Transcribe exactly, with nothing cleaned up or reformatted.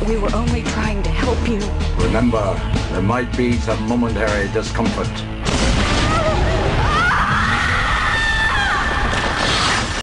We were only trying to help you. Remember, there might be some momentary discomfort.